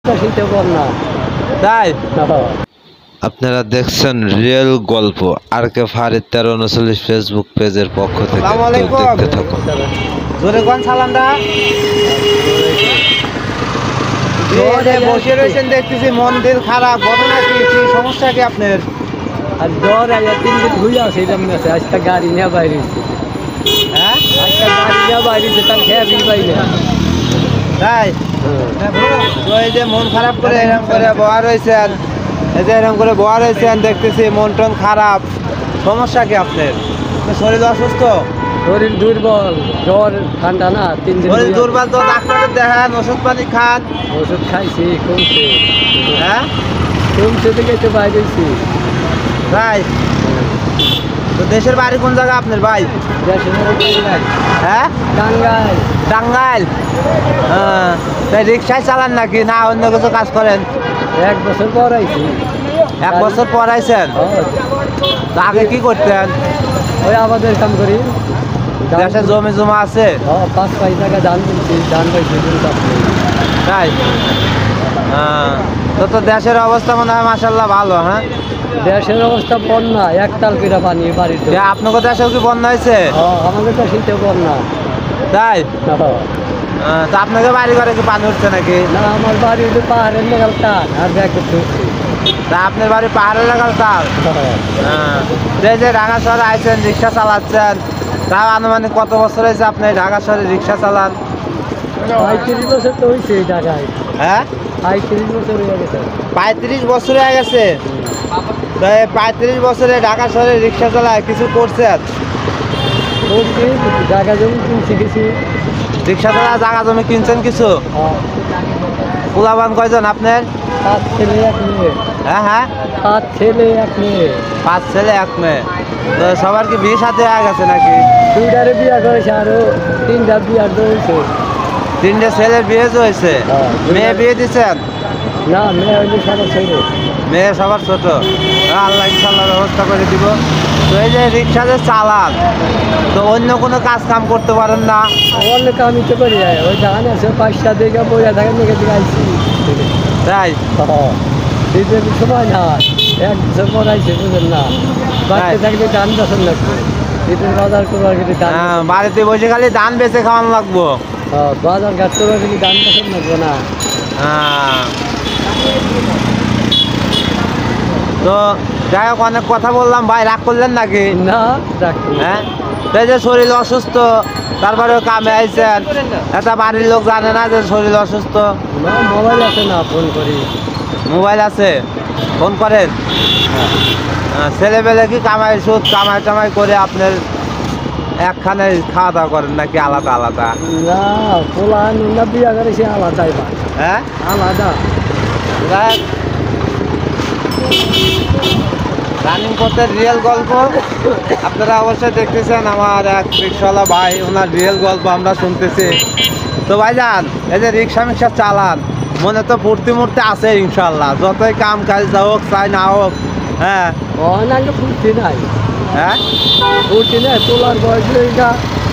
তাই আপনারা দেখছেন রিয়েল গল্প আর কে ফারিদ 1339 ফেসবুক পেজের পক্ষ থেকে দেখতে থাকুন। জোরে কোন সালামটা বসে রয়েছেন দেখতেছি, মন দিল খারাপ, ঘটনা কি সমস্যা কি আপনার? আর জ্বর 3 দিন ঘুরে আসে আজকে গাড়ি নিয়ে বাইরে, হ্যাঁ আজকে গাড়ি নিয়ে বাইরে তার খেয়ে পাই না। তাই তো এই যে মন খারাপ করে এরকম করে বয়া রয়েছেন, এই যে এরকম করে বয়া রয়েছেন দেখতেছি, মন টন খারাপ, সমস্যা কি আপনার? শরীর অসুস্থ, শরীর দুর্বল, জ্বর ঠান্ডা না 3 দিন শরীর দুর্বল, তো ডাক্তারের দেখান, ওষুধ পানি খান। ওষুধ খাইছি, কমছে। হ্যাঁ কমছে থেকে তো বাইরেছি। তাই তো দেশের বাড়ি কোন জায়গা আপনার ভাই? হ্যাঁ টাঙ্গাইল। টাঙ্গাইল, হ্যাঁ। তাই রিক্সায় চালান নাকি না অন্য কিছু কাজ করেন? 1 বছর পর আইছি। 1 বছর পর আইছেন? তা আগে কি করতেন? ওই আমাদের কাম করি। দেশে জমি জমা আছে? 5 টাকা ধান কিনছি, ধান পাইছি। তাই হ্যাঁ, তো দেশের অবস্থা মনে হয় মাশাআল্লাহ ভালো। হ্যাঁ দেশের অবস্থা বন্যা, একতাল করে পানি বাড়িতে। আপনাদের দেশেও কি বন্যা হয়েছে? আমাদের তো শীতে বন্যা। তাই তো আপনাদের বাড়ি ঘরে কি পানি উঠছে নাকি? না, আমার বাড়ি ওই পাহাড়ের লাগাল টান আর ব্যাগ করতে উঠছে। তা আপনার বাড়ি পাহাড়ের লাগাল তার? হ্যাঁ, যে ঢাকা শহরে আইছেন, রিক্সা চালাচ্ছেন, তাও আনুমানিক কত বছর হয়েছে আপনি ঢাকা শহরে রিক্সা চালান? 35 বছর তো হয়েছে এই ঢাকায়। হ্যাঁ 35 বছর হয়ে গেছে। 35 বছর হয়ে গেছে। তো এই 35 বছরে ঢাকা শহরে রিক্সা চালায় কিছু করছেন? জায়গা জমি কিনছি কিছু। রিক্সা চালা জায়গা জমি কিনছেন কিছু? পোলাপান কয়জন আপনার? 5 ছেলে 1 মেয়ে। হ্যাঁ হ্যাঁ 5 ছেলে 1 মেয়ে। 5 ছেলে 1 মেয়ে। তো সবার কি বিয়ে সাথে হয়ে গেছে নাকি? 2টারে বিয়ে করেছে, আরো 3টা বিয়ে হয়েছে। 3টে ছেলের বিয়ে হয়েছে? মেয়ে বিয়ে দিচ্ছেন? না, মেয়ে হইলে সবার ছেলে। মেয়ে সবার ছোট? আল্লাহ ইনশাল্লাহ ব্যবস্থা করে দিব। তো এই যে রিক্সা যে চালান, তো অন্য কোনো কাজ কাম করতে পারেন না? অন্য কাম নিতে পারি, ওই ধান আছে 5টা দিকে বইয়া থাকে, মেঘে দিকে আইসি। তাই শীতের সময় না, 1 বছর পর আইসি, বুঝলেন না? বাড়িতে থাকলে ধান বেছেন লাগবে, শীতের বাজার করবার গেলে ধান। বাড়িতে বসে খালি ধান বেচে খাওয়ানো লাগবো? বাজার ঘাট করবার গেলে ধান বেছেন লাগবো না। তো যাই হোক, অনেক কথা বললাম ভাই, রাগ করলেন নাকি? না, হ্যাঁ এই যে শরীর অসুস্থ, তারপরেও কামে আইছেন, এটা বাড়ির লোক জানে না যে শরীর অসুস্থ? না, মোবাইল আছে না, ফোন করি। মোবাইল আছে, ফোন করেন? ছেলেবেলে কি কামাই সুদ কামাই টামাই করে আপনার একখানে খাওয়া দাওয়া করেন নাকি আলাদা আলাদা? না, পোলা না বিয়া করেছি আলাদাই। হ্যাঁ আলাদা। রানিং পথের রিয়েল গল্প আপনারা অবশ্যই দেখতেছেন। আমার এক রিক্সাওয়ালা ভাই, ওনার রিয়েল গল্প আমরা শুনতেছি। তো ভাইজান, এই যে রিক্সা মিক্সা চালান, মনে তো ফুর্তি মুর্তি আছে ইনশাল্লাহ, যতই কাম কাজ হোক চাই না হোক? হ্যাঁ অনেক ফুর্তি নাই। হ্যাঁ ফুর্তি নাই, তোলার বয়স এইটা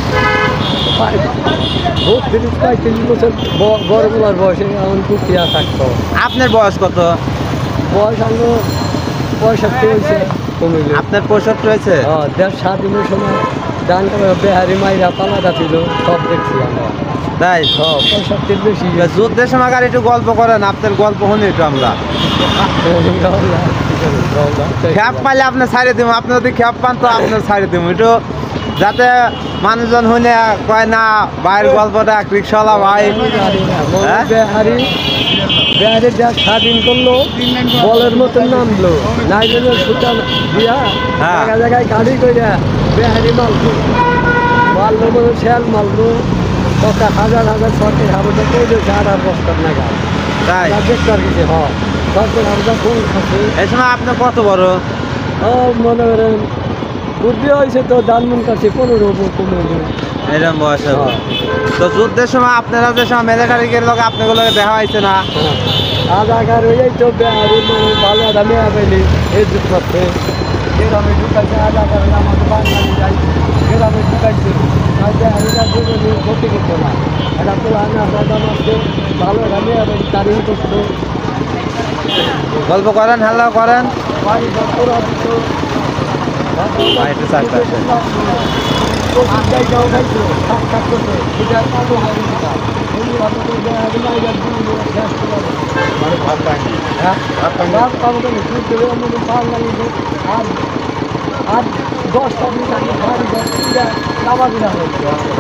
35 বছর, বড় তোলার বয়সে এমন ফুর্তি আর থাকতো। আপনার বয়স কত? বয়স আলো 65 হয়েছে, কমিল। আপনার 65 হয়েছে? 7 দিনের সময় ডান বেহারি মাইরা পালাটা ছিল, সব দেখছি আমরা। তাই 65 বেশি। যুদ্ধের সময় আর একটু গল্প করেন, আপনার গল্প শুনি একটু আমরা। খ্যাপ পাইলে আপনার ছাড়ে দিব, আপনি যদি খ্যাপ পান তো আপনার ছাড়ে দিব একটু, যাতে মানুষজন শুনে কয় না ভাইয়ের গল্পটা এক রিক্সাওয়ালা ভাই। বেহারি স্বাধীন করলো, বলের মতো নামলো, নাইজনের সুতা দিয়া জায়গা জায়গায় গাড়ি করে বেহারি মারলো, মতো শেয়াল মারলো, কটা হাজার সরকারি হাবটা করে দিয়েছে 8 বছর নাগাদ। তাই দেখতে আর কিছু সরকারি হাবটা কোন খাচ্ছে। এই সময় আপনি কত বড়? মনে করেন বুদ্ধি হয়েছে তো, দানমন কাছে 15 এরকম বয়স হবে। তো যুদ্ধের সময় আপনারা যে সময় মিলিটারির লোক আপনাগুলোকে দেখা হয়েছে না? আধার কার্ড হয়ে তো বেহারি ভালো একটা মেয়া পেলি এই যুগ করতে। গ্রামে ঢুকাইছে আজ আবার আমাদের বাঙালি যাই গ্রামে ঢুকাইছে আর বেহারিরা দুজনে ক্ষতি করতো না এটা তো আমি আপনার মাসে ভালো গানে এবং তারিখ করতো গল্প করেন, হ্যালো করেন। বাড়ি ঘর দিত একটু চারটা আছে। প্রচুর জায়গাও খাইছো সাক্ষাৎ করতে সেটা কাজও হয় না এমনি ভাবে তো বেহারি মাইজার দিয়ে শেষ করে মানে ভাত পাইনি হ্যাঁ ভাত পাইনি রাত পাবো কেন ঘুরতে গেলে আমাদের বাঙালি আর আর 10টা দিন আগে বাড়ি ঘর থেকে নামা দিনা হয়েছে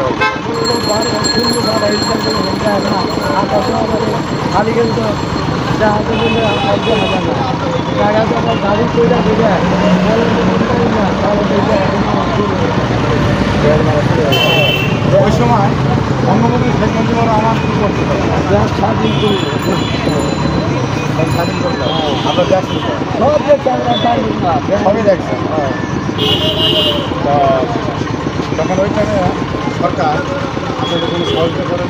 আকাশে আমাদের খালি কিন্তু জাহাজে বলে দেখা যায় না জায়গাতে আমার গাড়ি কইরা দিলে ওই সময় বঙ্গবন্ধু শেখ মুজিবুর রহমান কি করতে স্বাধীন করি স্বাধীন করলো আমরা দেখছি সব যে ক্যামেরা স্বাধীন না সবই দেখছেন তখন ওই টাইমে সরকার আপনাদের কোনো সহযোগিতা করেন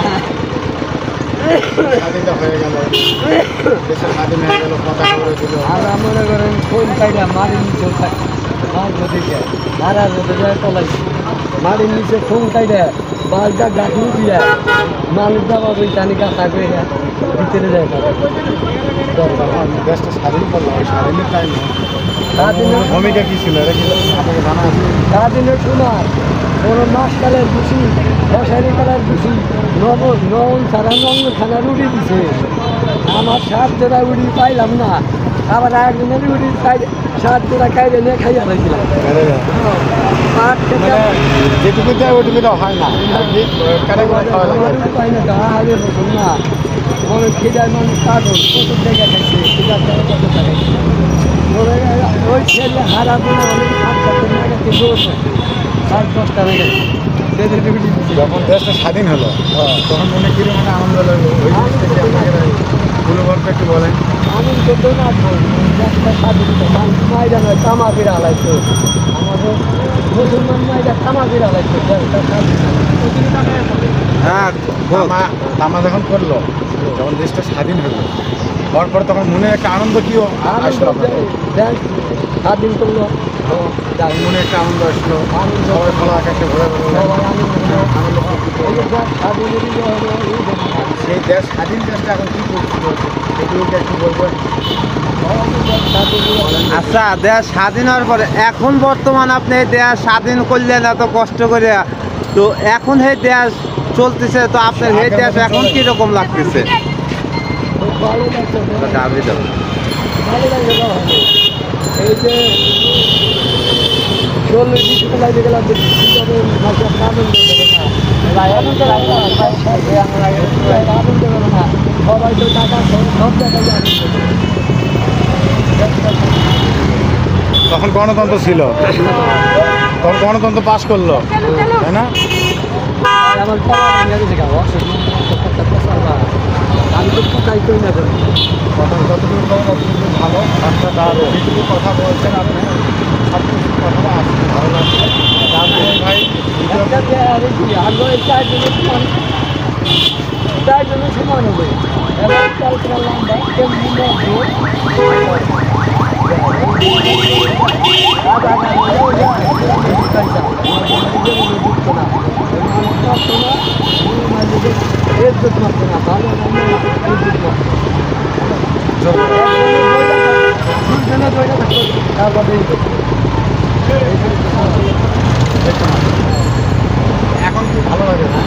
স্বাধীনতা হয়ে গেল দেশের স্বাধীন হয়ে গেল পতাকা উড়ে দিল আমরা মনে করেন কোন সাইডে মাটির নিচেও থাকি মাছ ধরতে যায় মারা ধরতে যায় তলাইছি মাটির নিচে কোন সাইডে বালটা গাঁথনি দিয়ে মানুষ যাওয়া ওই টানি কাঁচা করে ভিতরে যায় দেশটা স্বাধীন করলো ওই স্বাধীনের টাইমে স্বাধীনের ভূমিকা কী ছিল এটা কি আপনাকে জানা আছে স্বাধীনের সময় কোনো মাসকালের খুশি দশারি কালের খুশি নন সারা নঙ্গ খানা রুটি দিছে আমার 7 জোড়া উড়ি পাইলাম না আবার একজনের উড়ি পাই 7 জোড়া খাইলে নিয়ে খাইয়া লাগছিলাম পাট খেতে যেটুকু দেয় ওইটুকু তো হয় না কারে করে খাওয়া লাগে পাই না তা আগে বসুন না মনে খিদার মানুষ কাটুন প্রচুর জায়গা খাইছে খিদার টাকা কত টাকা ওই ছেলে হারাবো না অনেক হাত করতে না গেছে বলছে 10 টাকা গেছে যখন দেশটা স্বাধীন হলো তখন মনে করি মানে আনন্দ লাগলো ওই জিনিসটা কি আপনাকে পুরো গল্প একটু বলেন আনন্দ তো না দেশটা স্বাধীন মাইরা নয় তামা বিড়া হালাইতো আমাদের মুসলমান মাইরা তামা বিড়া হালাইতো দেশটা স্বাধীন হ্যাঁ তামা যখন করলো যখন দেশটা স্বাধীন হলো হওয়ার পর তখন মনে একটা আনন্দ কি আসলো আপনাদের? দেশ স্বাধীন করলো মনে একটা আনন্দ আসলো সবাই খোলা আকাশে ঘুরে সেই দেশ স্বাধীন দেশটা এখন কি করছিল সেগুলোকে একটু বলবেন আচ্ছা, দেশ স্বাধীন হওয়ার পরে এখন বর্তমান আপনি এই দেশ স্বাধীন করলেন এত কষ্ট করে, তো এখন এই দেশ চলতেছে, তো আপনার এই দেশ এখন কিরকম লাগতেছে? ভালো লাগছে দাবি দাও। ভালো লাগছে এই যে 40 লাগে গেলাম সবাই তো টাকা সব জায়গায় তখন গণতন্ত্র ছিল তখন গণতন্ত্র পাস করলো তাই না আমার আমি তো কোথায় করি না তখন যতটুকু ততটুকু ভালো আপনার যেটুকু কথা বলছেন আপনি সব কিছু কথা আসছে ভালো লাগছে তারপরে ভাই আগে 4 জনের সমান হবে এবার চাল করলাম বা কেমনি ইজ্জত মারতো না ভালো তারপরে এখন কি ভালো লাগে না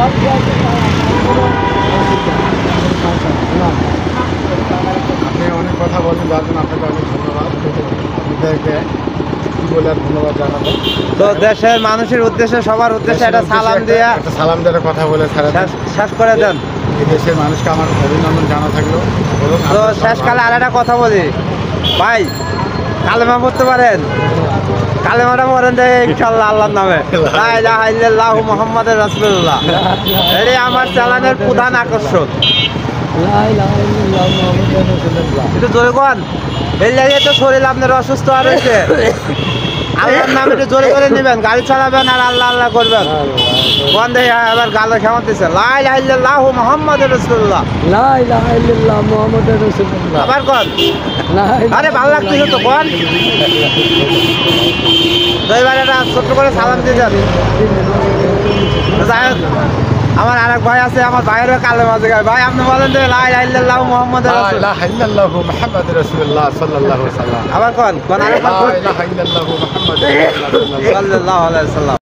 আপনি অনেক কথা বলেন যার জন্য আপনাকে অনেক ধন্যবাদ আপনাদেরকে কি বলে আর ধন্যবাদ জানাবো তো দেশের মানুষের উদ্দেশ্যে সবার উদ্দেশ্যে একটা সালাম দিয়ে একটা সালাম দিয়ে একটা কথা বলে ছাড়া শেষ করে দেন। এই দেশের মানুষকে আমার অভিনন্দন জানা থাকলো বলুন তো শেষকালে আর একটা কথা বলি ভাই, কালেমা পড়তে পারেন? কালেমাটা পড়েন যে ইনশাআল্লাহ আল্লাহর নামে লা ইলাহা ইল্লাল্লাহু মুহাম্মাদুর রাসূলুল্লাহ। এটাই আমার চ্যানেলের প্রধান আকর্ষণ। লা ইলাহা ইল্লাল্লাহ মুহাম্মাদুর রাসূলুল্লাহ। একটু জোরে কোন, এই লাগে তো শরীর আপনার অসুস্থ আর হয়েছে। আল্লাহর নাম একটু জোরে করে নেবেন, গাড়ি চালাবেন আর আল্লাহ আল্লাহ করবেন। কোন দেখে আবার গালো কেমন দিচ্ছে, লা ইলাহা ইল্লাল্লাহু মুহাম্মাদুর রাসূলুল্লাহ। লা ইলাহা ইল্লাল্লাহ মুহাম্মাদুর রাসূলুল্লাহ। আবার কোন, লা ইলাহা আরে ভালো লাগতেছে তো কোন। তো এবার একটা ছোট্ট করে সালাম দিয়ে যান। তো যাই হোক, আমার আরেক ভাই আছে, আমার ভাইয়েরও কালে মাঝে গায়। ভাই আপনি বলেন যে লা ইলাহা ইল্লাল্লাহু মুহাম্মাদুর লা রাসূলুল্লাহ। ইলাহা ইল্লাল্লাহু মুহাম্মাদুর রাসূলুল্লাহ সাল্লাল্লাহু আলাইহি ওয়াসাল্লাম। আবার কোন, কোন আরেকবার লা কোন। ইলাহা ইল্লাল্লাহু মুহাম্মাদুর রাসূলুল্লাহ সাল্লাল্লাহু আলাইহি ওয়াসাল্লাম।